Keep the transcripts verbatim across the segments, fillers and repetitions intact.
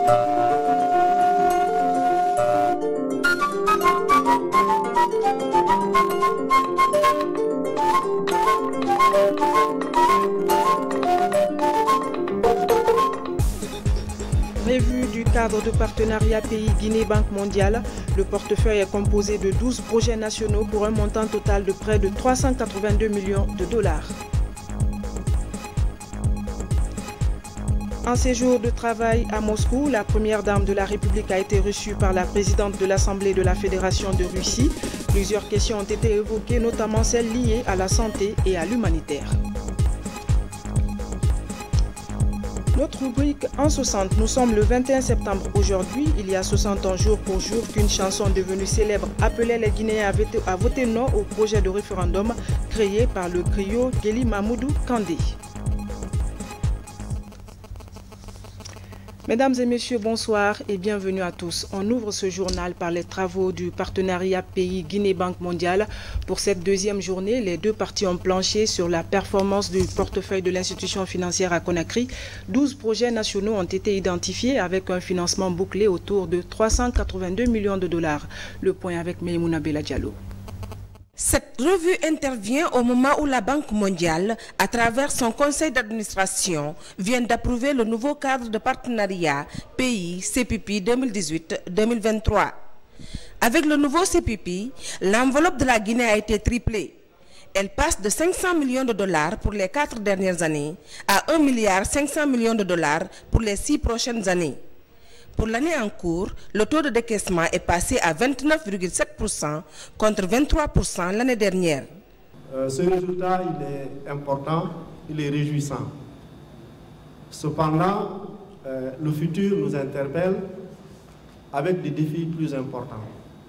Revue du cadre de partenariat pays Guinée-Banque mondiale, le portefeuille est composé de douze projets nationaux pour un montant total de près de trois cent quatre-vingt-deux millions de dollars. En séjour de travail à Moscou, la première dame de la République a été reçue par la présidente de l'Assemblée de la Fédération de Russie. Plusieurs questions ont été évoquées, notamment celles liées à la santé et à l'humanitaire. Notre rubrique en soixante, nous sommes le vingt et un septembre aujourd'hui. Il y a soixante ans jour pour jour qu'une chanson devenue célèbre appelait les Guinéens à voter, à voter non au projet de référendum créé par le griot Guéli Mamoudou Kandé. Mesdames et messieurs, bonsoir et bienvenue à tous. On ouvre ce journal par les travaux du partenariat pays Guinée-Banque mondiale. Pour cette deuxième journée, les deux parties ont planché sur la performance du portefeuille de l'institution financière à Conakry. douze projets nationaux ont été identifiés avec un financement bouclé autour de trois cent quatre-vingt-deux millions de dollars. Le point avec Meimouna Bella Diallo. Cette revue intervient au moment où la Banque mondiale, à travers son conseil d'administration, vient d'approuver le nouveau cadre de partenariat pays C P P deux mille dix-huit deux mille vingt-trois. Avec le nouveau C P P, l'enveloppe de la Guinée a été triplée. Elle passe de cinq cents millions de dollars pour les quatre dernières années à un milliard cinq cents millions de dollars pour les six prochaines années. Pour l'année en cours, le taux de décaissement est passé à vingt-neuf virgule sept pour cent contre vingt-trois pour cent l'année dernière. Euh, ce résultat, il est important, il est réjouissant. Cependant, euh, le futur nous interpelle avec des défis plus importants.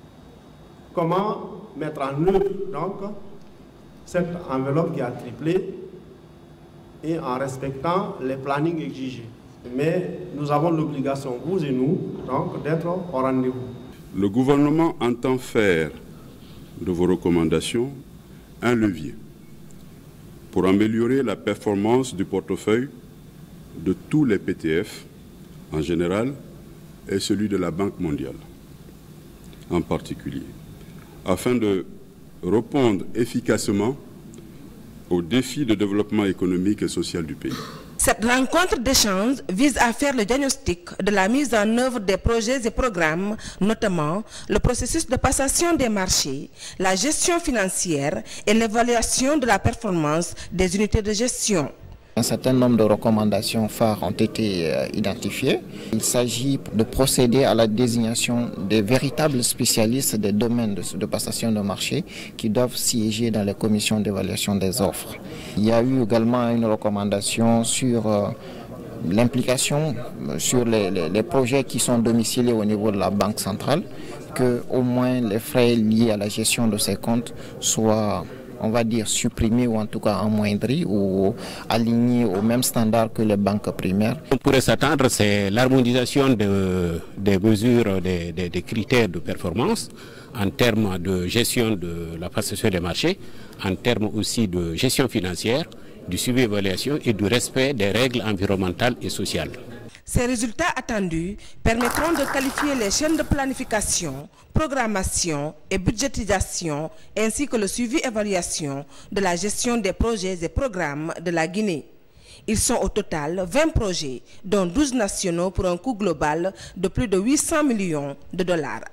Comment mettre en œuvre donc cette enveloppe qui a triplé et en respectant les plannings exigés? Mais nous avons l'obligation, vous et nous, donc, d'être au rendez-vous. Le gouvernement entend faire de vos recommandations un levier pour améliorer la performance du portefeuille de tous les P T F en général et celui de la Banque mondiale en particulier, afin de répondre efficacement aux défis de développement économique et social du pays. Cette rencontre d'échange vise à faire le diagnostic de la mise en œuvre des projets et programmes, notamment le processus de passation des marchés, la gestion financière et l'évaluation de la performance des unités de gestion. Un certain nombre de recommandations phares ont été euh, identifiées. Il s'agit de procéder à la désignation des véritables spécialistes des domaines de, de passation de marché qui doivent siéger dans les commissions d'évaluation des offres. Il y a eu également une recommandation sur euh, l'implication sur les, les, les projets qui sont domiciliés au niveau de la Banque centrale, que au moins les frais liés à la gestion de ces comptes soient, on va dire, supprimés ou en tout cas amoindris ou alignés au même standard que les banques primaires. On pourrait s'attendre, c'est l'harmonisation de, des mesures, des, des, des critères de performance en termes de gestion de la passation des marchés, en termes aussi de gestion financière, du suivi évaluation et du respect des règles environnementales et sociales. Ces résultats attendus permettront de qualifier les chaînes de planification, programmation et budgétisation, ainsi que le suivi-évaluation de la gestion des projets et programmes de la Guinée. Ils sont au total vingt projets, dont douze nationaux pour un coût global de plus de huit cents millions de dollars.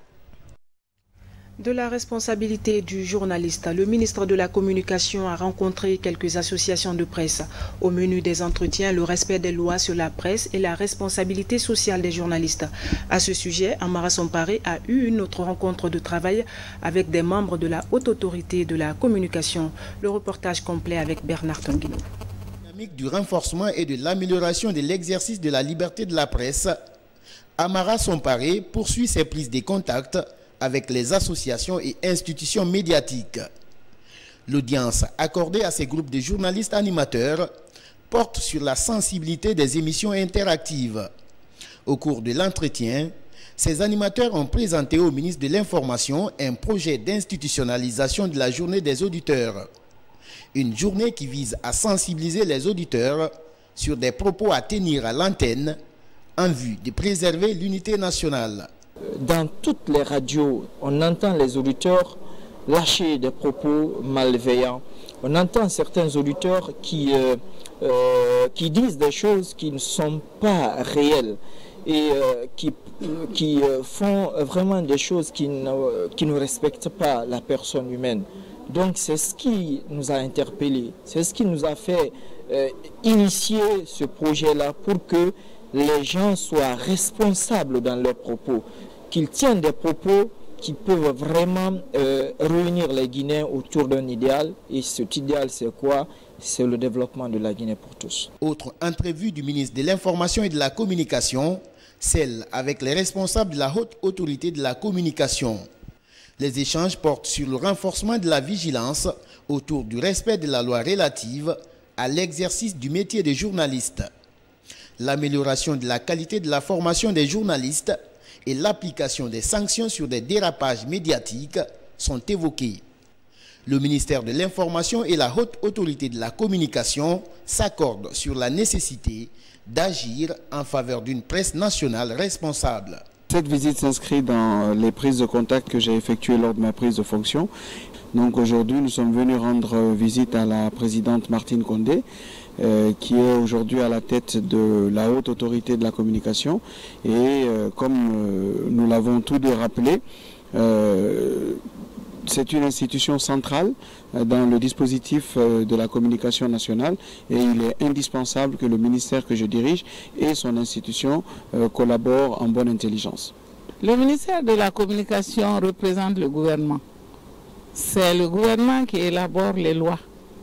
De la responsabilité du journaliste, le ministre de la Communication a rencontré quelques associations de presse. Au menu des entretiens, le respect des lois sur la presse et la responsabilité sociale des journalistes. À ce sujet, Amara Somparé a eu une autre rencontre de travail avec des membres de la Haute Autorité de la Communication. Le reportage complet avec Bernard Tanguino. Du renforcement et de l'amélioration de l'exercice de la liberté de la presse, Amara Somparé poursuit ses prises de contact avec les associations et institutions médiatiques. L'audience accordée à ces groupes de journalistes animateurs porte sur la sensibilité des émissions interactives. Au cours de l'entretien, ces animateurs ont présenté au ministre de l'Information un projet d'institutionnalisation de la journée des auditeurs. Une journée qui vise à sensibiliser les auditeurs sur des propos à tenir à l'antenne en vue de préserver l'unité nationale. Dans toutes les radios, on entend les auditeurs lâcher des propos malveillants. On entend certains auditeurs qui, euh, euh, qui disent des choses qui ne sont pas réelles et euh, qui, qui euh, font vraiment des choses qui ne, qui ne respectent pas la personne humaine. Donc c'est ce qui nous a interpellés, c'est ce qui nous a fait euh, initier ce projet-là pour que les gens soient responsables dans leurs propos, qu'ils tiennent des propos qui peuvent vraiment euh, réunir les Guinéens autour d'un idéal. Et cet idéal, c'est quoi? C'est le développement de la Guinée pour tous. Autre entrevue du ministre de l'Information et de la Communication, celle avec les responsables de la haute autorité de la communication. Les échanges portent sur le renforcement de la vigilance autour du respect de la loi relative à l'exercice du métier de journaliste, l'amélioration de la qualité de la formation des journalistes et l'application des sanctions sur des dérapages médiatiques sont évoqués. Le ministère de l'Information et la Haute Autorité de la Communication s'accordent sur la nécessité d'agir en faveur d'une presse nationale responsable. Cette visite s'inscrit dans les prises de contact que j'ai effectuées lors de ma prise de fonction. Donc aujourd'hui, nous sommes venus rendre visite à la présidente Martine Condé, euh, qui est aujourd'hui à la tête de la Haute Autorité de la Communication. Et euh, comme euh, nous l'avons tous deux rappelé, euh, c'est une institution centrale dans le dispositif de la communication nationale et il est indispensable que le ministère que je dirige et son institution collaborent en bonne intelligence. Le ministère de la Communication représente le gouvernement. C'est le gouvernement qui élabore les lois.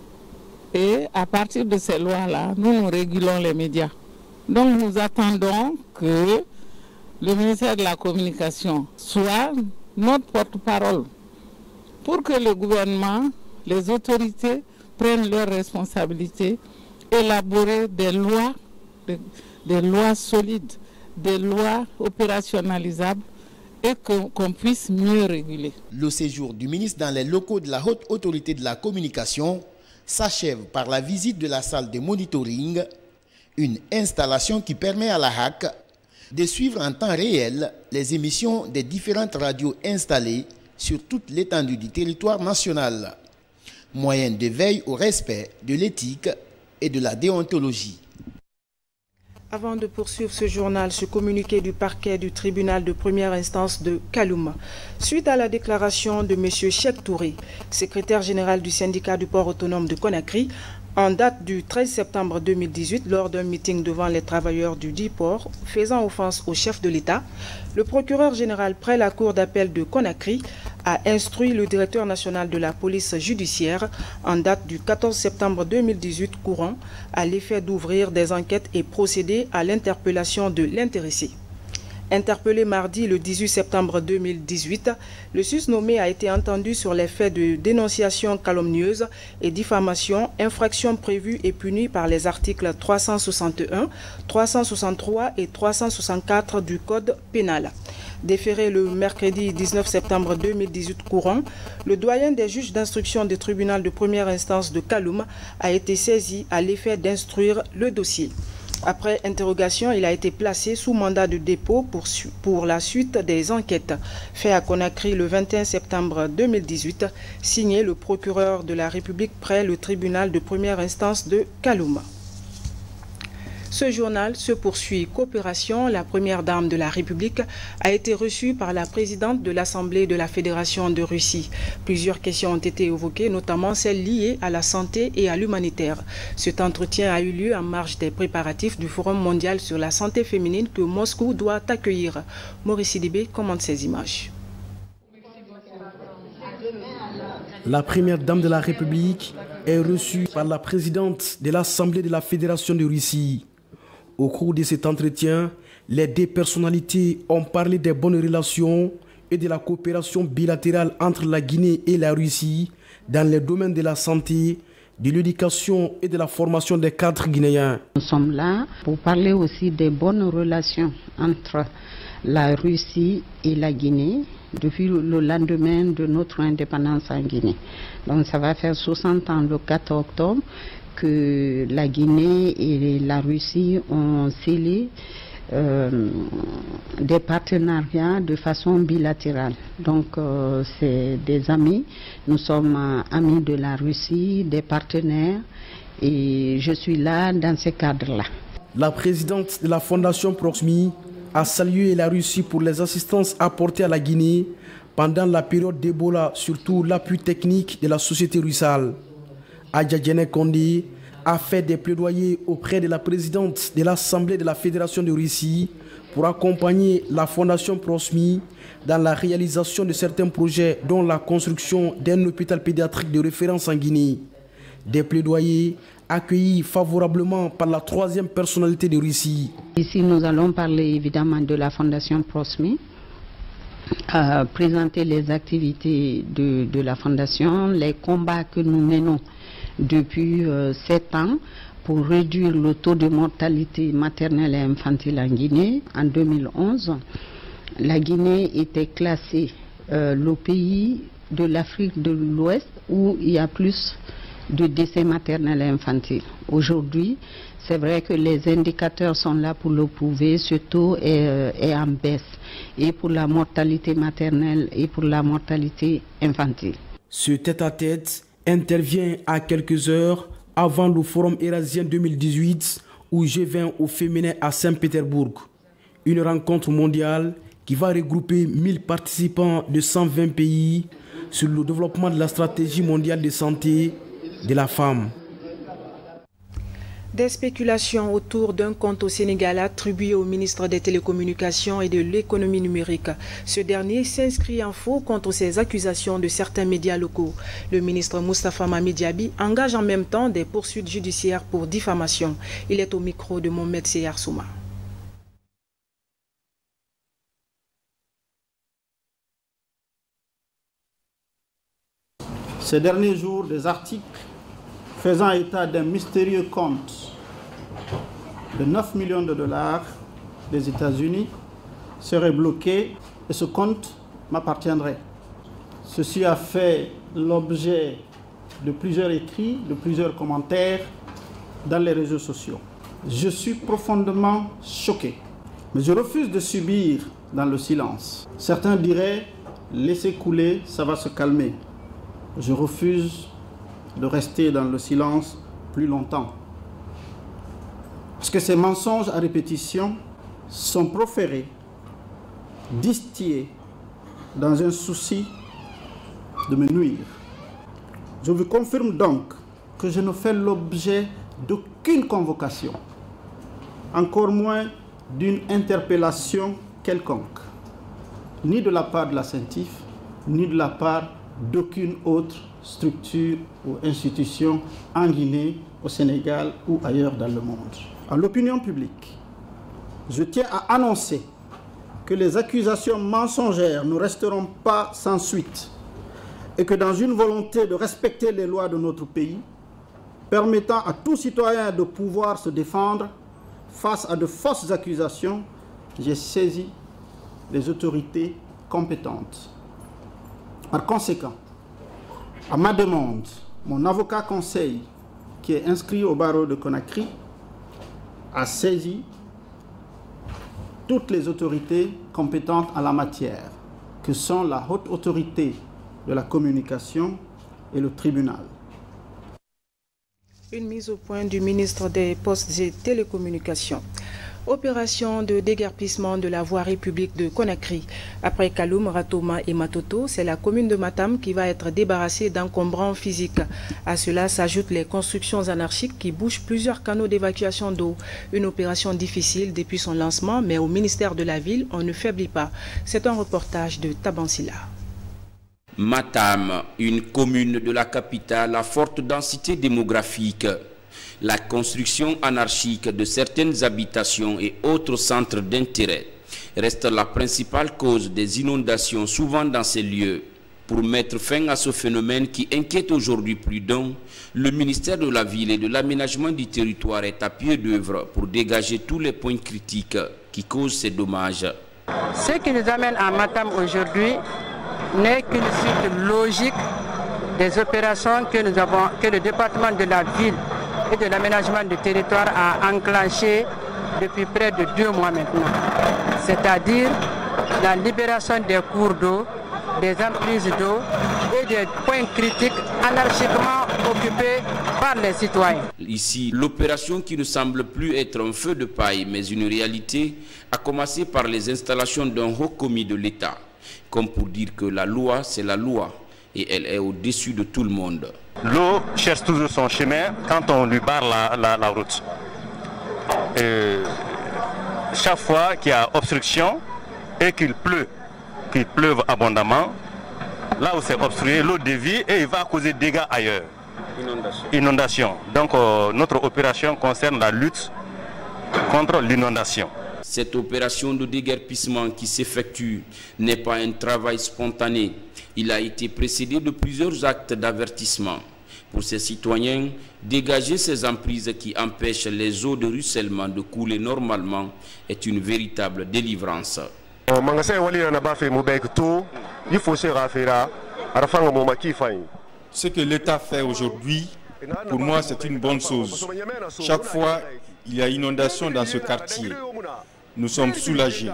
Et à partir de ces lois-là, nous, nous régulons les médias. Donc nous attendons que le ministère de la Communication soit notre porte-parole pour que le gouvernement, les autorités prennent leurs responsabilités, élaborer des lois, des, des lois solides, des lois opérationnalisables et qu'on qu'on puisse mieux réguler. Le séjour du ministre dans les locaux de la Haute Autorité de la Communication s'achève par la visite de la salle de monitoring, une installation qui permet à la H A C de suivre en temps réel les émissions des différentes radios installées sur toute l'étendue du territoire national. Moyen de veille au respect de l'éthique et de la déontologie. Avant de poursuivre ce journal, ce communiqué du parquet du tribunal de première instance de Kaloum. Suite à la déclaration de M. Cheikh Touré, secrétaire général du syndicat du port autonome de Conakry, en date du treize septembre deux mille dix-huit, lors d'un meeting devant les travailleurs du dit port, faisant offense au chef de l'État, le procureur général près la cour d'appel de Conakry a instruit le directeur national de la police judiciaire en date du quatorze septembre deux mille dix-huit courant à l'effet d'ouvrir des enquêtes et procéder à l'interpellation de l'intéressé. Interpellé mardi le dix-huit septembre deux mille dix-huit, le susnommé a été entendu sur les faits de dénonciation calomnieuse et diffamation, infraction prévue et punie par les articles trois cent soixante et un, trois cent soixante-trois et trois cent soixante-quatre du Code pénal. Déféré le mercredi dix-neuf septembre deux mille dix-huit courant, le doyen des juges d'instruction du tribunal de première instance de Kaloum a été saisi à l'effet d'instruire le dossier. Après interrogation, il a été placé sous mandat de dépôt pour, pour la suite des enquêtes. Fait à Conakry le vingt et un septembre deux mille dix-huit, signé le procureur de la République près le tribunal de première instance de Kaloum. Ce journal se poursuit. Coopération, la première dame de la République, a été reçue par la présidente de l'Assemblée de la Fédération de Russie. Plusieurs questions ont été évoquées, notamment celles liées à la santé et à l'humanitaire. Cet entretien a eu lieu en marge des préparatifs du Forum mondial sur la santé féminine que Moscou doit accueillir. Maurice Sidibé commente ces images. La première dame de la République est reçue par la présidente de l'Assemblée de la Fédération de Russie. Au cours de cet entretien, les deux personnalités ont parlé des bonnes relations et de la coopération bilatérale entre la Guinée et la Russie dans les domaines de la santé, de l'éducation et de la formation des cadres guinéens. Nous sommes là pour parler aussi des bonnes relations entre la Russie et la Guinée depuis le lendemain de notre indépendance en Guinée. Donc ça va faire soixante ans le quatre octobre que la Guinée et la Russie ont scellé euh, des partenariats de façon bilatérale. Donc euh, c'est des amis, nous sommes euh, amis de la Russie, des partenaires, et je suis là dans ce cadre-là. La présidente de la Fondation Proxmi a salué la Russie pour les assistances apportées à la Guinée pendant la période d'Ebola, surtout l'appui technique de la société russale. Adja Djené Kondé a fait des plaidoyers auprès de la présidente de l'Assemblée de la Fédération de Russie pour accompagner la Fondation Proxmi dans la réalisation de certains projets, dont la construction d'un hôpital pédiatrique de référence en Guinée. Des plaidoyers accueillis favorablement par la troisième personnalité de Russie. Ici, nous allons parler évidemment de la Fondation Proxmi, euh, présenter les activités de, de la Fondation, les combats que nous menons depuis euh, sept ans pour réduire le taux de mortalité maternelle et infantile en Guinée. En deux mille onze, la Guinée était classée euh, le pays de l'Afrique de l'Ouest où il y a plus de décès maternels et infantiles. Aujourd'hui, c'est vrai que les indicateurs sont là pour le prouver, ce taux est, euh, est en baisse, et pour la mortalité maternelle et pour la mortalité infantile. Ce tête-à-tête intervient à quelques heures avant le Forum Eurasien deux mille dix-huit ou G vingt au féminin à Saint-Pétersbourg. Une rencontre mondiale qui va regrouper mille participants de cent vingt pays sur le développement de la stratégie mondiale de santé de la femme. Des spéculations autour d'un compte au Sénégal attribué au ministre des Télécommunications et de l'Économie numérique. Ce dernier s'inscrit en faux contre ces accusations de certains médias locaux. Le ministre Moustapha Mammy Diaby engage en même temps des poursuites judiciaires pour diffamation. Il est au micro de Mohamed Seyar Souma. Ces derniers jours, des articles faisant état d'un mystérieux compte de neuf millions de dollars des États-Unis serait bloqué et ce compte m'appartiendrait. Ceci a fait l'objet de plusieurs écrits, de plusieurs commentaires dans les réseaux sociaux. Je suis profondément choqué, mais je refuse de subir dans le silence. Certains diraient « laissez couler, ça va se calmer ». Je refuse de rester dans le silence plus longtemps. Parce que ces mensonges à répétition sont proférés, distillés dans un souci de me nuire. Je vous confirme donc que je ne fais l'objet d'aucune convocation, encore moins d'une interpellation quelconque, ni de la part de la CENTIF, ni de la part d'aucune autre structure ou institution en Guinée, au Sénégal ou ailleurs dans le monde. À l'opinion publique, je tiens à annoncer que les accusations mensongères ne resteront pas sans suite et que dans une volonté de respecter les lois de notre pays, permettant à tout citoyen de pouvoir se défendre face à de fausses accusations, j'ai saisi les autorités compétentes. Par conséquent, à ma demande, mon avocat conseil, qui est inscrit au barreau de Conakry, a saisi toutes les autorités compétentes en la matière, que sont la haute autorité de la communication et le tribunal. Une mise au point du ministre des Postes et Télécommunications. Opération de déguerpissement de la voirie publique de Conakry. Après Kaloum, Ratoma et Matoto, c'est la commune de Matam qui va être débarrassée d'encombrants physiques. À cela s'ajoutent les constructions anarchiques qui bouchent plusieurs canaux d'évacuation d'eau. Une opération difficile depuis son lancement, mais au ministère de la Ville, on ne faiblit pas. C'est un reportage de Tabansila. Matam, une commune de la capitale à forte densité démographique. La construction anarchique de certaines habitations et autres centres d'intérêt reste la principale cause des inondations souvent dans ces lieux. Pour mettre fin à ce phénomène qui inquiète aujourd'hui plus d'un, le ministère de la Ville et de l'Aménagement du territoire est à pied d'œuvre pour dégager tous les points critiques qui causent ces dommages. Ce qui nous amène à Matam aujourd'hui n'est qu'une suite logique des opérations que nous avons, que le département de la Ville et de l'aménagement du territoire a enclenché depuis près de deux mois maintenant, c'est-à-dire la libération des cours d'eau, des emprises d'eau et des points critiques anarchiquement occupés par les citoyens. Ici, l'opération qui ne semble plus être un feu de paille mais une réalité a commencé par les installations d'un haut commis de l'État, comme pour dire que la loi c'est la loi et elle est au-dessus de tout le monde. L'eau cherche toujours son chemin quand on lui barre la, la, la route. Et chaque fois qu'il y a obstruction et qu'il pleut, qu'il pleuve abondamment, là où c'est obstrué, l'eau dévie et il va causer des dégâts ailleurs. Inondation. Inondation. Donc euh, notre opération concerne la lutte contre l'inondation. Cette opération de déguerpissement qui s'effectue n'est pas un travail spontané. Il a été précédé de plusieurs actes d'avertissement. Pour ces citoyens, dégager ces emprises qui empêchent les eaux de ruissellement de couler normalement est une véritable délivrance. Ce que l'État fait aujourd'hui, pour moi, c'est une bonne chose. Chaque fois, il y a inondation dans ce quartier. Nous sommes soulagés.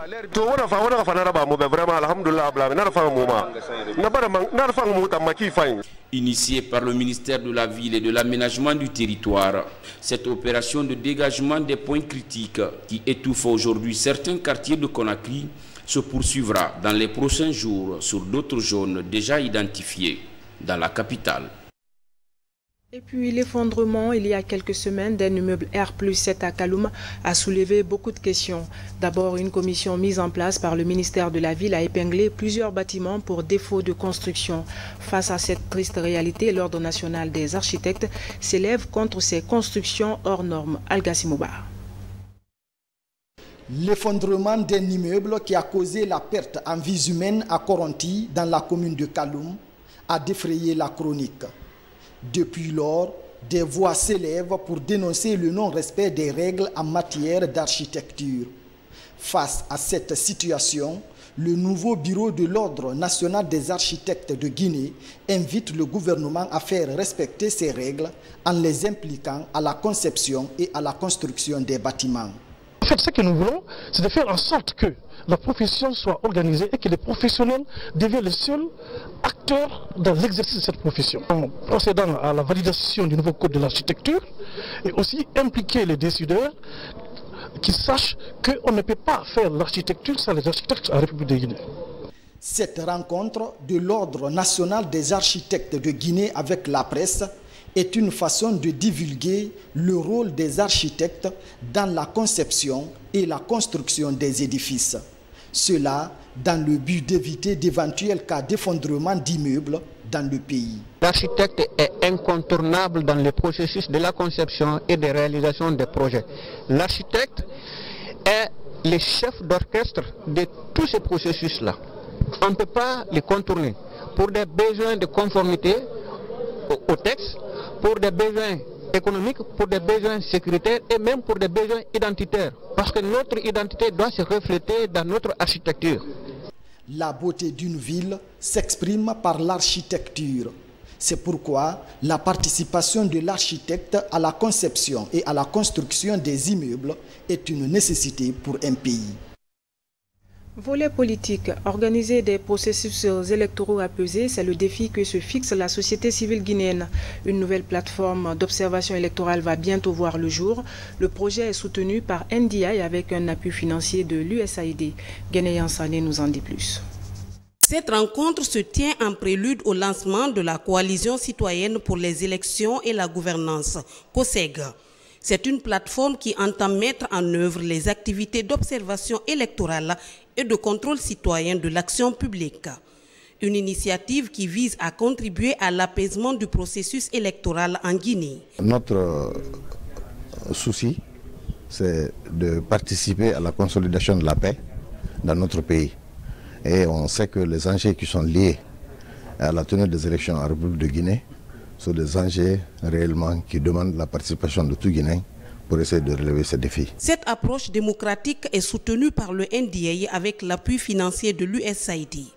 Initiée par le ministère de la Ville et de l'Aménagement du Territoire, cette opération de dégagement des points critiques qui étouffe aujourd'hui certains quartiers de Conakry se poursuivra dans les prochains jours sur d'autres zones déjà identifiées dans la capitale. Et puis l'effondrement il y a quelques semaines d'un immeuble R plus sept à Kaloum a soulevé beaucoup de questions. D'abord, une commission mise en place par le ministère de la Ville a épinglé plusieurs bâtiments pour défaut de construction. Face à cette triste réalité, l'Ordre national des architectes s'élève contre ces constructions hors normes. Al-Gassimouba. L'effondrement d'un immeuble qui a causé la perte en vies humaines à Koronti, dans la commune de Kaloum, a défrayé la chronique. Depuis lors, des voix s'élèvent pour dénoncer le non-respect des règles en matière d'architecture. Face à cette situation, le nouveau bureau de l'Ordre national des architectes de Guinée invite le gouvernement à faire respecter ces règles en les impliquant à la conception et à la construction des bâtiments. En fait, ce que nous voulons, c'est de faire en sorte que la profession soit organisée et que les professionnels deviennent les seuls acteurs dans l'exercice de cette profession. En procédant à la validation du nouveau code de l'architecture et aussi impliquer les décideurs qui sachent qu'on ne peut pas faire l'architecture sans les architectes en République de Guinée. Cette rencontre de l'Ordre national des architectes de Guinée avec la presse est une façon de divulguer le rôle des architectes dans la conception et la construction des édifices. Cela dans le but d'éviter d'éventuels cas d'effondrement d'immeubles dans le pays. L'architecte est incontournable dans le processus de la conception et de réalisation des projets. L'architecte est le chef d'orchestre de tous ces processus-là. On ne peut pas les contourner pour des besoins de conformité au, au texte, pour des besoins économiques, pour des besoins sécuritaires et même pour des besoins identitaires. Parce que notre identité doit se refléter dans notre architecture. La beauté d'une ville s'exprime par l'architecture. C'est pourquoi la participation de l'architecte à la conception et à la construction des immeubles est une nécessité pour un pays. Volet politique, organiser des processus électoraux apaisés, c'est le défi que se fixe la société civile guinéenne. Une nouvelle plateforme d'observation électorale va bientôt voir le jour. Le projet est soutenu par N D I avec un appui financier de l'U S A I D. Guénéen Sané nous en dit plus. Cette rencontre se tient en prélude au lancement de la coalition citoyenne pour les élections et la gouvernance, COSEG. C'est une plateforme qui entend mettre en œuvre les activités d'observation électorale et de contrôle citoyen de l'action publique. Une initiative qui vise à contribuer à l'apaisement du processus électoral en Guinée. Notre souci, c'est de participer à la consolidation de la paix dans notre pays. Et on sait que les enjeux qui sont liés à la tenue des élections en République de Guinée sont des enjeux réellement qui demandent la participation de tout Guinéen pour essayer de relever ces défis. Cette approche démocratique est soutenue par le N D I avec l'appui financier de l'U S A I D.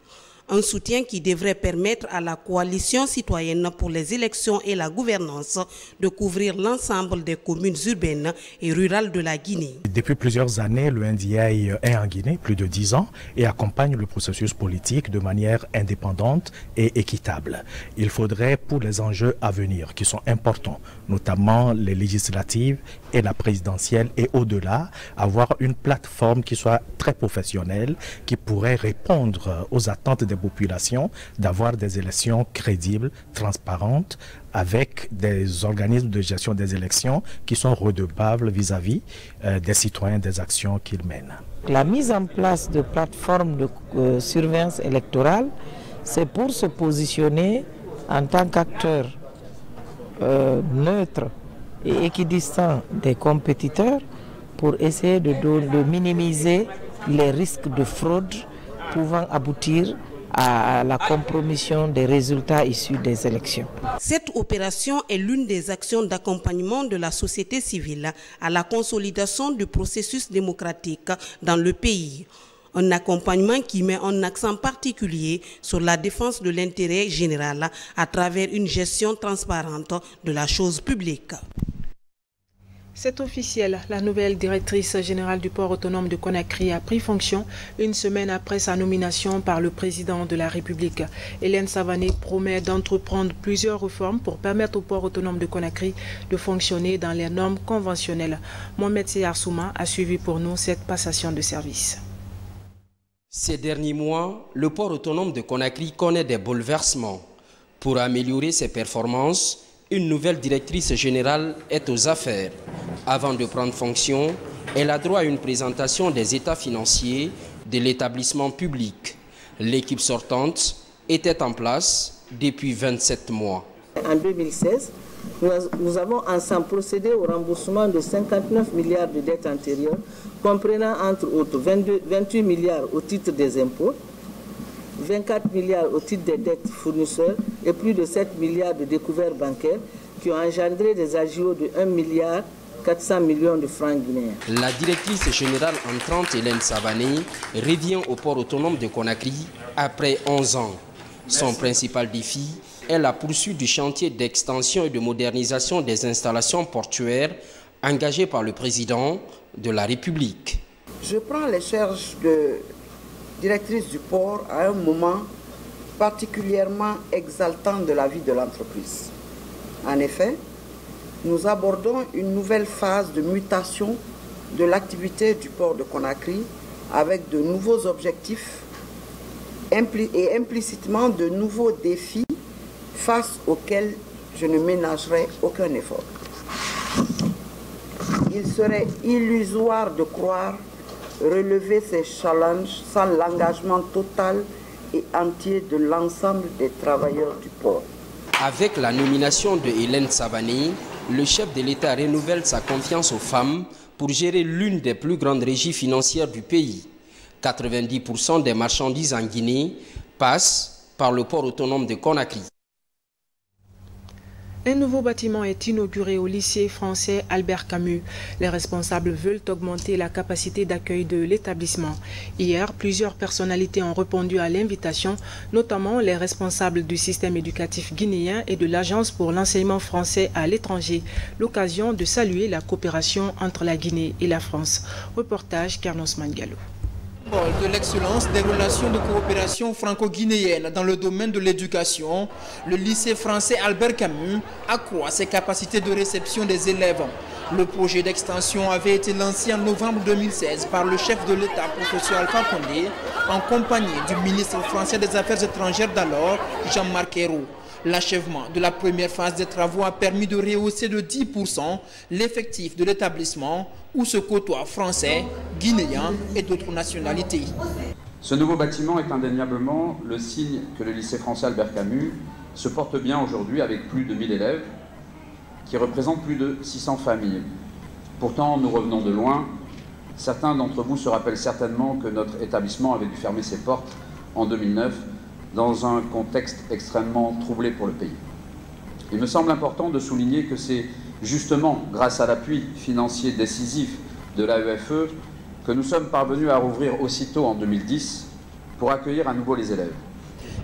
Un soutien qui devrait permettre à la coalition citoyenne pour les élections et la gouvernance de couvrir l'ensemble des communes urbaines et rurales de la Guinée. Depuis plusieurs années, le N D I est en Guinée, plus de dix ans, et accompagne le processus politique de manière indépendante et équitable. Il faudrait, pour les enjeux à venir, qui sont importants, notamment les législatives et la présidentielle et au-delà, avoir une plateforme qui soit très professionnelle, qui pourrait répondre aux attentes des populations, d'avoir des élections crédibles, transparentes, avec des organismes de gestion des élections qui sont redevables vis-à-vis euh, des citoyens des actions qu'ils mènent. La mise en place de plateformes de euh, surveillance électorale, c'est pour se positionner en tant qu'acteur euh, neutre et équidistant des compétiteurs pour essayer de, de minimiser les risques de fraude pouvant aboutir à la compromission des résultats issus des élections. Cette opération est l'une des actions d'accompagnement de la société civile à la consolidation du processus démocratique dans le pays. Un accompagnement qui met un accent particulier sur la défense de l'intérêt général à travers une gestion transparente de la chose publique. C'est officiel, la nouvelle directrice générale du port autonome de Conakry a pris fonction une semaine après sa nomination par le président de la République. Hélène Savané promet d'entreprendre plusieurs réformes pour permettre au port autonome de Conakry de fonctionner dans les normes conventionnelles. Mohamed Seyar Souma a suivi pour nous cette passation de service. Ces derniers mois, le port autonome de Conakry connaît des bouleversements. Pour améliorer ses performances, une nouvelle directrice générale est aux affaires. Avant de prendre fonction, elle a droit à une présentation des états financiers de l'établissement public. L'équipe sortante était en place depuis vingt-sept mois. En deux mille seize, nous avons ensemble procédé au remboursement de cinquante-neuf milliards de dettes antérieures, comprenant entre autres vingt-deux, vingt-huit milliards au titre des impôts, vingt-quatre milliards au titre des dettes fournisseurs et plus de sept milliards de découvertes bancaires qui ont engendré des agios de un milliard quatre cents millions de francs guinéens. La directrice générale entrante, Hélène Savané, revient au port autonome de Conakry après onze ans. Son principal défi est la poursuite du chantier d'extension et de modernisation des installations portuaires engagé par le président de la République. Je prends les charges de directrice du port à un moment particulièrement exaltant de la vie de l'entreprise. En effet, nous abordons une nouvelle phase de mutation de l'activité du port de Conakry avec de nouveaux objectifs et implicitement de nouveaux défis face auxquels je ne ménagerai aucun effort. Il serait illusoire de croire relever ces challenges sans l'engagement total et entier de l'ensemble des travailleurs du port. Avec la nomination de Hélène Savané, le chef de l'État renouvelle sa confiance aux femmes pour gérer l'une des plus grandes régies financières du pays. quatre-vingt-dix pour cent des marchandises en Guinée passent par le port autonome de Conakry. Un nouveau bâtiment est inauguré au lycée français Albert Camus. Les responsables veulent augmenter la capacité d'accueil de l'établissement. Hier, plusieurs personnalités ont répondu à l'invitation, notamment les responsables du système éducatif guinéen et de l'Agence pour l'enseignement français à l'étranger. L'occasion de saluer la coopération entre la Guinée et la France. Reportage Carlos Mangalo. De l'excellence des relations de coopération franco-guinéenne dans le domaine de l'éducation, le lycée français Albert Camus accroît ses capacités de réception des élèves. Le projet d'extension avait été lancé en novembre deux mille seize par le chef de l'État, professeur Alpha Condé, en compagnie du ministre français des Affaires étrangères d'alors, Jean-Marc Ayrault. L'achèvement de la première phase des travaux a permis de rehausser de dix pour cent l'effectif de l'établissement où se côtoient Français, Guinéens et d'autres nationalités. Ce nouveau bâtiment est indéniablement le signe que le lycée français Albert Camus se porte bien aujourd'hui avec plus de mille élèves qui représentent plus de six cents familles. Pourtant, nous revenons de loin. Certains d'entre vous se rappellent certainement que notre établissement avait dû fermer ses portes en deux mille neuf dans un contexte extrêmement troublé pour le pays. Il me semble important de souligner que c'est justement grâce à l'appui financier décisif de l'A E F E que nous sommes parvenus à rouvrir aussitôt en deux mille dix pour accueillir à nouveau les élèves.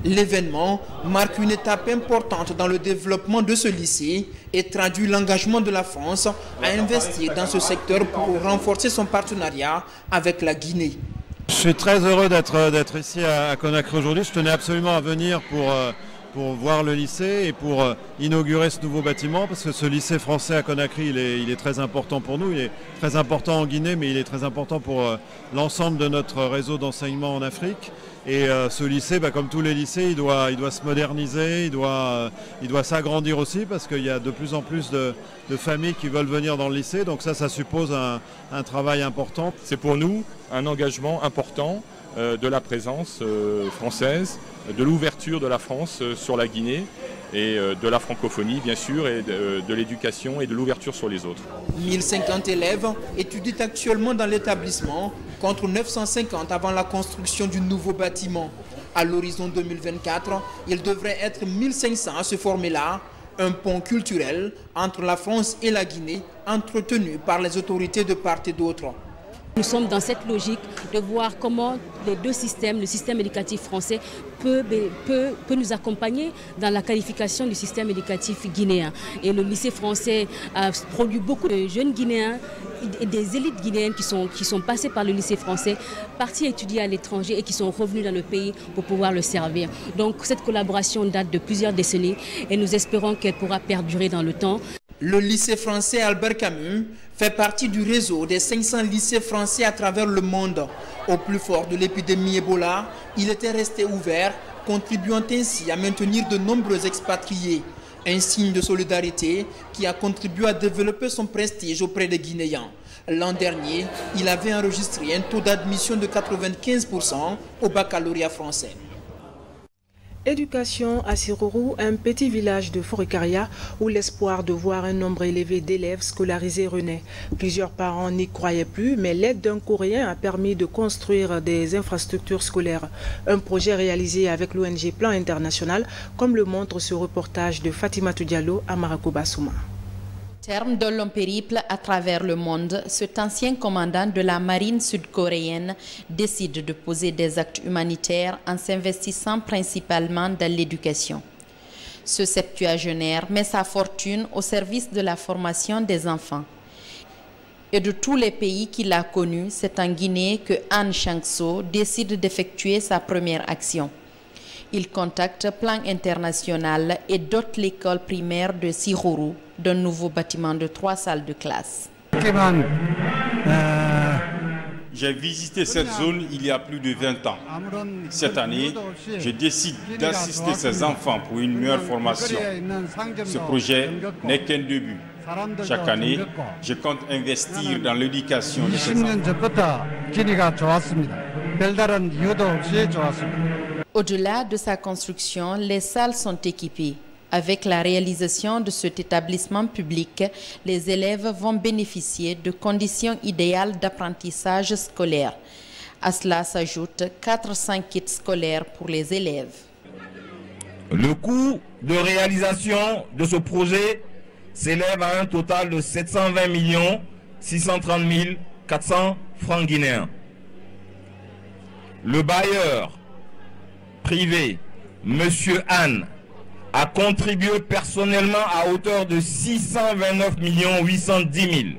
L'événement marque une étape importante dans le développement de ce lycée et traduit l'engagement de la France à investir dans ce secteur pour renforcer son partenariat avec la Guinée. Je suis très heureux d'être ici à Conakry aujourd'hui. Je tenais absolument à venir pour, pour voir le lycée et pour inaugurer ce nouveau bâtiment parce que ce lycée français à Conakry, il est, il est très important pour nous. Il est très important en Guinée, mais il est très important pour l'ensemble de notre réseau d'enseignement en Afrique. Et euh, ce lycée, bah, comme tous les lycées, il doit, il doit se moderniser, il doit, euh, il doit s'agrandir aussi parce qu'il y a de plus en plus de, de familles qui veulent venir dans le lycée. Donc ça, ça suppose un, un travail important. C'est pour nous un engagement important euh, de la présence euh, française, de l'ouverture de la France euh, sur la Guinée et euh, de la francophonie, bien sûr, et de, de l'éducation et de l'ouverture sur les autres. mille cinquante élèves étudient actuellement dans l'établissement contre neuf cent cinquante avant la construction du nouveau bâtiment. À l'horizon deux mille vingt-quatre, il devrait être mille cinq cents à se former là, un pont culturel entre la France et la Guinée, entretenu par les autorités de part et d'autre. Nous sommes dans cette logique de voir comment les deux systèmes, le système éducatif français peut, peut, peut nous accompagner dans la qualification du système éducatif guinéen. Et le lycée français a produit beaucoup de jeunes Guinéens et des élites guinéennes qui sont, qui sont passées par le lycée français, partis étudier à l'étranger et qui sont revenus dans le pays pour pouvoir le servir. Donc cette collaboration date de plusieurs décennies et nous espérons qu'elle pourra perdurer dans le temps. Le lycée français Albert Camus fait partie du réseau des cinq cents lycées français à travers le monde. Au plus fort de l'épidémie Ebola, il était resté ouvert, contribuant ainsi à maintenir de nombreux expatriés. Un signe de solidarité qui a contribué à développer son prestige auprès des Guinéens. L'an dernier, il avait enregistré un taux d'admission de quatre-vingt-quinze pour cent au baccalauréat français. Éducation à Siruru, un petit village de Forêt-Caria où l'espoir de voir un nombre élevé d'élèves scolarisés renaît. Plusieurs parents n'y croyaient plus, mais l'aide d'un Coréen a permis de construire des infrastructures scolaires. Un projet réalisé avec l'O N G Plan International, comme le montre ce reportage de Fatimatou Diallo à Marakoba Souma. Terme de long périple à travers le monde, cet ancien commandant de la marine sud-coréenne décide de poser des actes humanitaires en s'investissant principalement dans l'éducation. Ce septuagénaire met sa fortune au service de la formation des enfants. Et de tous les pays qu'il a connus, c'est en Guinée que Han Chang-so décide d'effectuer sa première action. Il contacte Plan International et dote l'école primaire de Siruru d'un nouveau bâtiment de trois salles de classe. J'ai visité cette zone il y a plus de vingt ans. Cette année, je décide d'assister ces enfants pour une meilleure formation. Ce projet n'est qu'un début. Chaque année, je compte investir dans l'éducation de ces enfants. Au-delà de sa construction, les salles sont équipées. Avec la réalisation de cet établissement public, les élèves vont bénéficier de conditions idéales d'apprentissage scolaire. À cela s'ajoutent quatre cents kits scolaires pour les élèves. Le coût de réalisation de ce projet s'élève à un total de sept cent vingt millions six cent trente mille quatre cents francs guinéens. Le bailleur privé, M. Han, a contribué personnellement à hauteur de six cent vingt-neuf millions huit cent dix mille.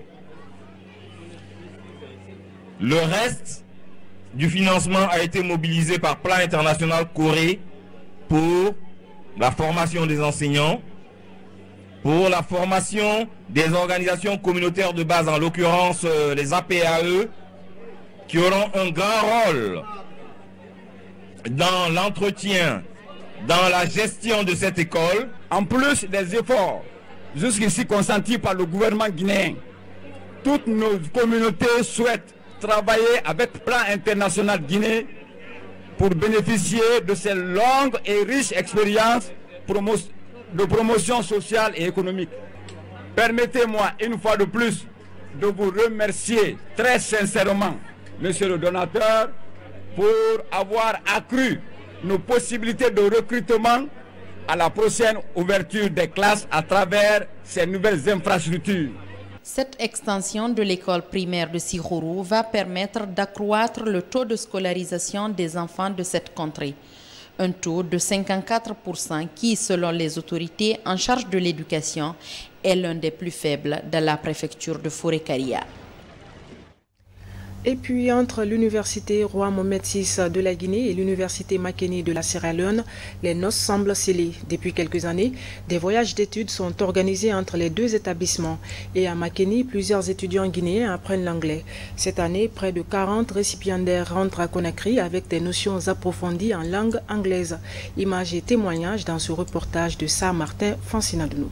Le reste du financement a été mobilisé par Plan International Corée pour la formation des enseignants, pour la formation des organisations communautaires de base, en l'occurrence euh, les A P A E, qui auront un grand rôle dans l'entretien, dans la gestion de cette école. En plus des efforts jusqu'ici consentis par le gouvernement guinéen, toutes nos communautés souhaitent travailler avec Plan International Guinée pour bénéficier de ces longues et riches expériences de promotion sociale et économique. Permettez-moi une fois de plus de vous remercier très sincèrement, monsieur le donateur, pour avoir accru nos possibilités de recrutement à la prochaine ouverture des classes à travers ces nouvelles infrastructures. Cette extension de l'école primaire de Siruru va permettre d'accroître le taux de scolarisation des enfants de cette contrée. un taux de cinquante-quatre pour cent qui, selon les autorités en charge de l'éducation, est l'un des plus faibles de la préfecture de Forêt-Karia. Et puis, entre l'université Roi Mohamed six de la Guinée et l'université Makeni de la Sierra Leone, les noces semblent scellées. Depuis quelques années, des voyages d'études sont organisés entre les deux établissements. Et à Makeni, plusieurs étudiants guinéens apprennent l'anglais. Cette année, près de quarante récipiendaires rentrent à Conakry avec des notions approfondies en langue anglaise. Images et témoignages dans ce reportage de Saint-Martin Fancinadounou.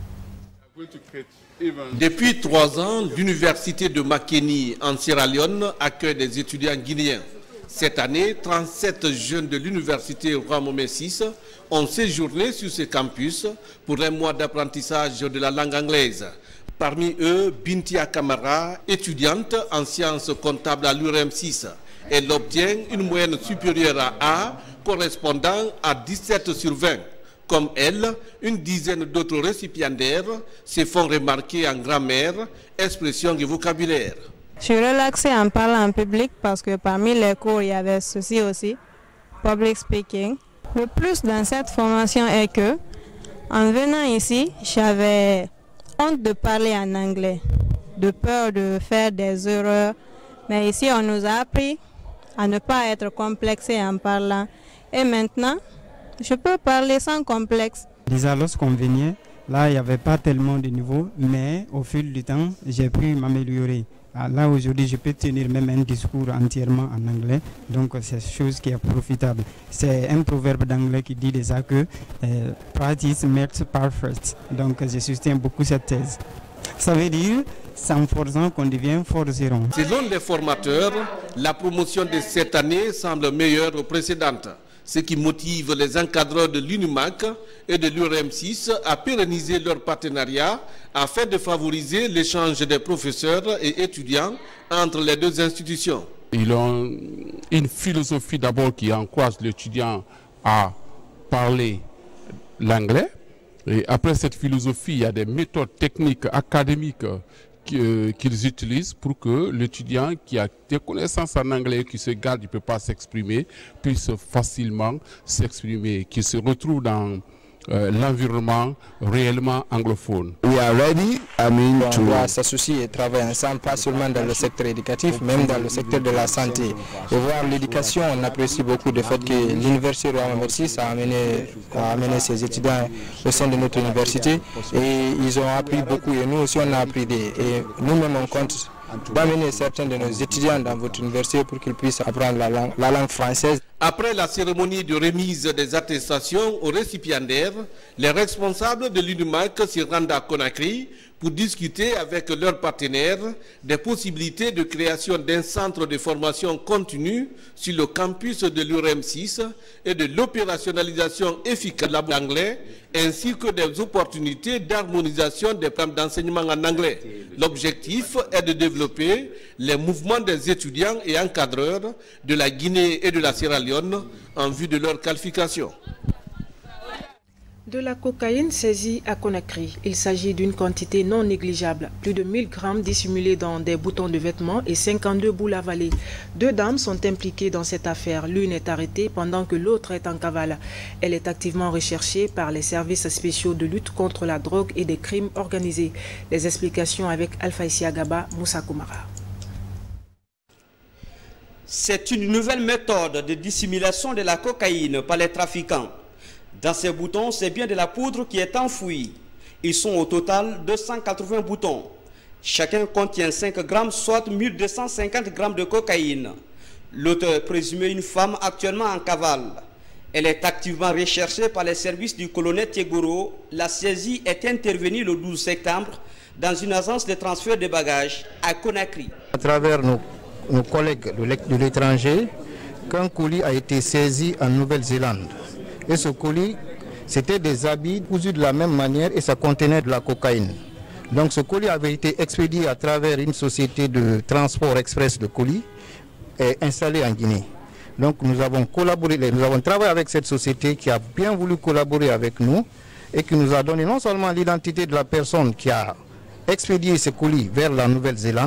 Depuis trois ans, l'université de Makeni en Sierra Leone accueille des étudiants guinéens. Cette année, trente-sept jeunes de l'université Roi Mohamed six ont séjourné sur ce campus pour un mois d'apprentissage de la langue anglaise. Parmi eux, Bintia Kamara, étudiante en sciences comptables à l'U R M six. Elle obtient une moyenne supérieure à A, correspondant à dix-sept sur vingt. Comme elle, une dizaine d'autres récipiendaires se font remarquer en grammaire, expression et vocabulaire. Je suis relaxée en parlant en public parce que parmi les cours, il y avait ceci aussi, public speaking. Le plus dans cette formation est que, en venant ici, j'avais honte de parler en anglais, de peur de faire des erreurs. Mais ici, on nous a appris à ne pas être complexé en parlant. Et maintenant, je peux parler sans complexe. Déjà, lorsqu'on venait, là, il n'y avait pas tellement de niveau, mais au fil du temps, j'ai pu m'améliorer. Là, aujourd'hui, je peux tenir même un discours entièrement en anglais, donc c'est chose qui est profitable. C'est un proverbe d'anglais qui dit déjà que euh, practice makes perfect, donc je soutiens beaucoup cette thèse. Ça veut dire, sans forçant qu'on devient forgeron. Selon les formateurs, la promotion de cette année semble meilleure aux précédentes, ce qui motive les encadreurs de l'UNIMAC et de l'U R M six à pérenniser leur partenariat afin de favoriser l'échange des professeurs et étudiants entre les deux institutions. Ils ont une philosophie d'abord qui encourage l'étudiant à parler l'anglais. Et après cette philosophie, il y a des méthodes techniques académiques qu'ils utilisent pour que l'étudiant qui a des connaissances en anglais, qui se garde, il ne peut pas s'exprimer, puisse facilement s'exprimer, qu'il se retrouve dans euh, l'environnement réellement anglophone. We are ready, I mean, to... On doit s'associer et travailler ensemble, pas seulement dans le secteur éducatif, même dans le secteur de la santé. Et voir l'éducation, on apprécie beaucoup le fait que l'université Roi Mohamed six a amené, a amené ses étudiants au sein de notre université et ils ont appris beaucoup et nous aussi on a appris des... Et nous-mêmes on compte d'amener certains de nos étudiants dans votre université pour qu'ils puissent apprendre la langue, la langue française. Après la cérémonie de remise des attestations aux récipiendaires, les responsables de l'UNIMAC se rendent à Conakry pour discuter avec leurs partenaires des possibilités de création d'un centre de formation continue sur le campus de l'U R M six et de l'opérationnalisation efficace de l'anglais, ainsi que des opportunités d'harmonisation des programmes d'enseignement en anglais. L'objectif est de développer les mouvements des étudiants et encadreurs de la Guinée et de la Sierra Leone en vue de leur qualification. De la cocaïne saisie à Conakry. Il s'agit d'une quantité non négligeable. Plus de mille grammes dissimulés dans des boutons de vêtements et cinquante-deux boules avalées. Deux dames sont impliquées dans cette affaire. L'une est arrêtée pendant que l'autre est en cavale. Elle est activement recherchée par les services spéciaux de lutte contre la drogue et des crimes organisés. Les explications avec Alpha Isiagaba, Moussa Koumara. C'est une nouvelle méthode de dissimulation de la cocaïne par les trafiquants. Dans ces boutons, c'est bien de la poudre qui est enfouie. Ils sont au total deux cent quatre-vingts boutons. Chacun contient cinq grammes, soit mille deux cent cinquante grammes de cocaïne. L'auteur présumé une femme actuellement en cavale. Elle est activement recherchée par les services du colonel Tiegoro. La saisie est intervenue le douze septembre dans une agence de transfert de bagages à Conakry. À travers nos, nos collègues de l'étranger, qu'un colis a été saisi en Nouvelle-Zélande. Et ce colis, c'était des habits cousus de la même manière et ça contenait de la cocaïne. Donc ce colis avait été expédié à travers une société de transport express de colis et installée en Guinée. Donc nous avons collaboré, nous avons travaillé avec cette société qui a bien voulu collaborer avec nous et qui nous a donné non seulement l'identité de la personne qui a expédié ce colis vers la Nouvelle-Zélande,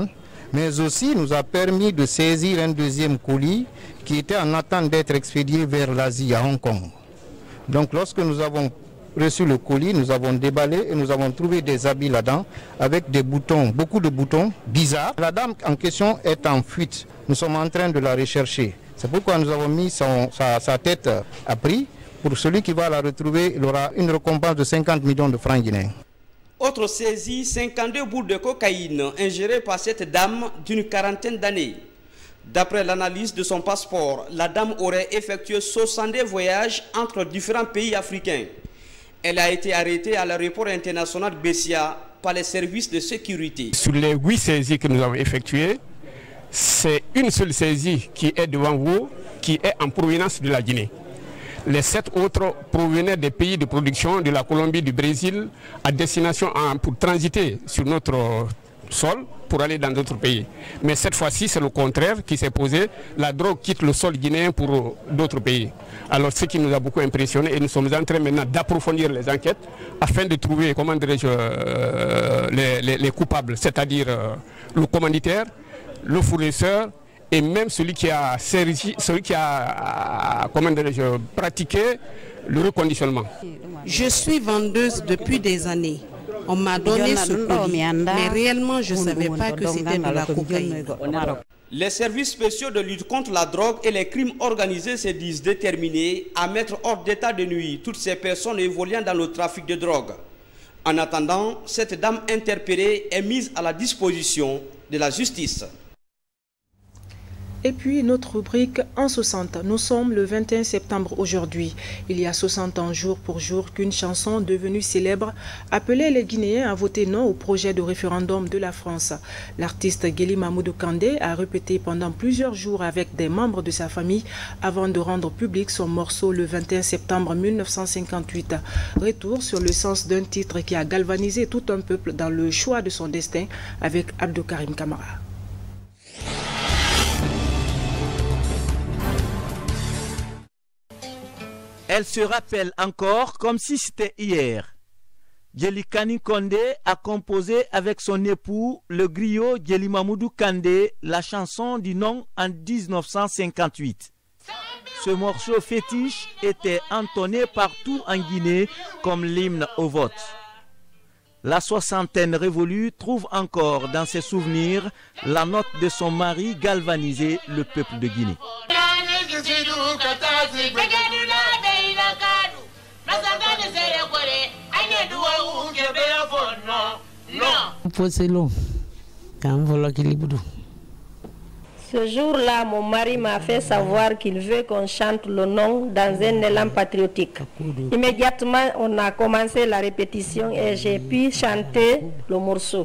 mais aussi nous a permis de saisir un deuxième colis qui était en attente d'être expédié vers l'Asie, à Hong Kong. Donc lorsque nous avons reçu le colis, nous avons déballé et nous avons trouvé des habits là-dedans avec des boutons, beaucoup de boutons bizarres. La dame en question est en fuite. Nous sommes en train de la rechercher. C'est pourquoi nous avons mis son, sa, sa tête à prix. Pour celui qui va la retrouver, il aura une récompense de cinquante millions de francs guinéens. Autre saisie, cinquante-deux boules de cocaïne ingérées par cette dame d'une quarantaine d'années. D'après l'analyse de son passeport, la dame aurait effectué soixante-deux voyages entre différents pays africains. Elle a été arrêtée à l'aéroport international Bessia par les services de sécurité. Sur les huit saisies que nous avons effectuées, c'est une seule saisie qui est devant vous, qui est en provenance de la Guinée. Les sept autres provenaient des pays de production de la Colombie, du Brésil, à destination en, pour transiter sur notre sol pour aller dans d'autres pays. Mais cette fois-ci, c'est le contraire qui s'est posé. La drogue quitte le sol guinéen pour d'autres pays. Alors, ce qui nous a beaucoup impressionné, et nous sommes en train maintenant d'approfondir les enquêtes afin de trouver, comment dirais-je, euh, les, les, les coupables, c'est-à-dire euh, le commanditaire, le fournisseur, et même celui qui a, sergi, celui qui a comment dirais-je, pratiqué le reconditionnement. Je suis vendeuse depuis des années. On m'a donné ce colis, mais réellement je ne savais pas que c'était de la cocaïne. Les services spéciaux de lutte contre la drogue et les crimes organisés se disent déterminés à mettre hors d'état de nuit toutes ces personnes évoluant dans le trafic de drogue. En attendant, cette dame interpellée est mise à la disposition de la justice. Et puis notre rubrique en soixante. Nous sommes le vingt et un septembre aujourd'hui. Il y a soixante ans jour pour jour qu'une chanson devenue célèbre appelait les Guinéens à voter non au projet de référendum de la France. L'artiste Guéli Mamoudou Kandé a répété pendant plusieurs jours avec des membres de sa famille avant de rendre public son morceau le vingt et un septembre mille neuf cent cinquante-huit. Retour sur le sens d'un titre qui a galvanisé tout un peuple dans le choix de son destin avec Abdou Karim Kamara. Elle se rappelle encore comme si c'était hier. Djelikani Kandé a composé avec son époux, le griot Djeli Mamoudou Kandé, la chanson du non en mille neuf cent cinquante-huit. Ce morceau fétiche était entonné partout en Guinée comme l'hymne au vote. La soixantaine révolue trouve encore dans ses souvenirs la note de son mari galvaniser le peuple de Guinée. Ce jour-là, mon mari m'a fait savoir qu'il veut qu'on chante le nom dans un élan patriotique. Immédiatement, on a commencé la répétition et j'ai pu chanter le morceau.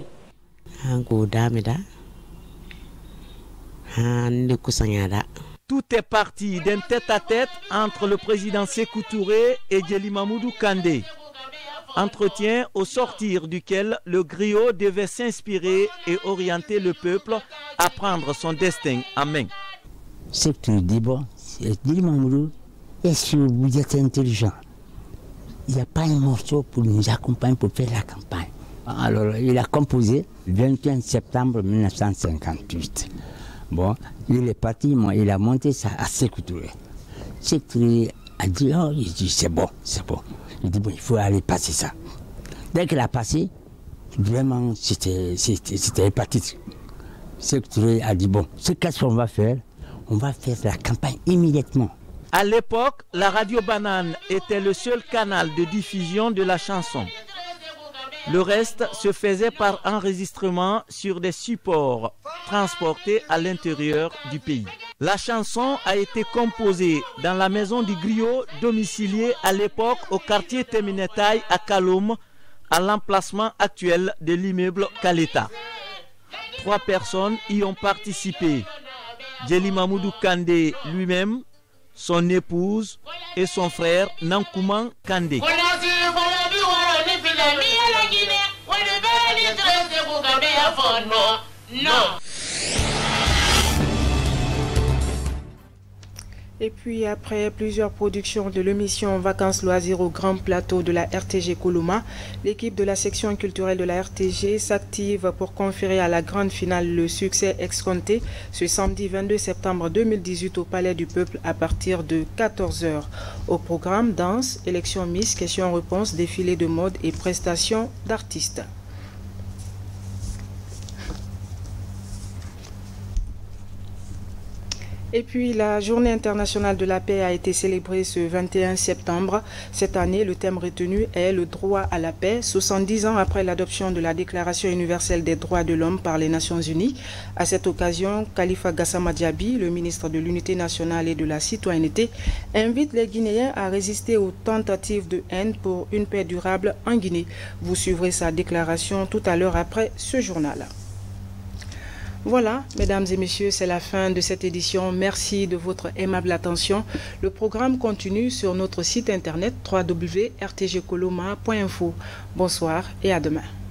Tout est parti d'un tête-à-tête entre le président Sékou Touré et Djeli Mamoudou Kandé. Entretien au sortir duquel le griot devait s'inspirer et orienter le peuple à prendre son destin en main. C'est que tu dis, bon, Djeli Mamoudou, est-ce que vous êtes intelligent? Il n'y a pas un morceau pour nous accompagner pour faire la campagne. Alors, il a composé le vingt et un septembre mille neuf cent cinquante-huit. Bon, il est parti, moi, il a monté ça à Sékou Touré. Sékou Touré a dit, oh, il dit, c'est bon, c'est bon. Il dit, bon, il faut aller passer ça. Dès qu'il a passé, vraiment, c'était hépatite. Sékou Touré a dit, bon, qu'est-ce qu'on va faire? On va faire la campagne immédiatement. À l'époque, la radio Banane était le seul canal de diffusion de la chanson. Le reste se faisait par enregistrement sur des supports transportés à l'intérieur du pays. La chanson a été composée dans la maison du griot domicilié à l'époque au quartier Teminetaï à Kaloum, à l'emplacement actuel de l'immeuble Kaleta. Trois personnes y ont participé. Djeli Mamoudou Kandé lui-même, son épouse et son frère Nankouman Kandé. Et puis après plusieurs productions de l'émission Vacances Loisirs au Grand Plateau de la R T G Coloma, l'équipe de la section culturelle de la R T G s'active pour conférer à la grande finale le succès escompté ce samedi vingt-deux septembre deux mille dix-huit au Palais du Peuple à partir de quatorze heures. Au programme, danse, élection Miss, questions-réponses, défilé de mode et prestations d'artistes. Et puis, la Journée internationale de la paix a été célébrée ce vingt et un septembre. Cette année, le thème retenu est le droit à la paix, soixante-dix ans après l'adoption de la Déclaration universelle des droits de l'homme par les Nations unies. À cette occasion, Khalifa Gassama Diaby, le ministre de l'Unité nationale et de la citoyenneté, invite les Guinéens à résister aux tentatives de haine pour une paix durable en Guinée. Vous suivrez sa déclaration tout à l'heure après ce journal. Voilà, mesdames et messieurs, c'est la fin de cette édition. Merci de votre aimable attention. Le programme continue sur notre site internet w w w point r t g coloma point info. Bonsoir et à demain.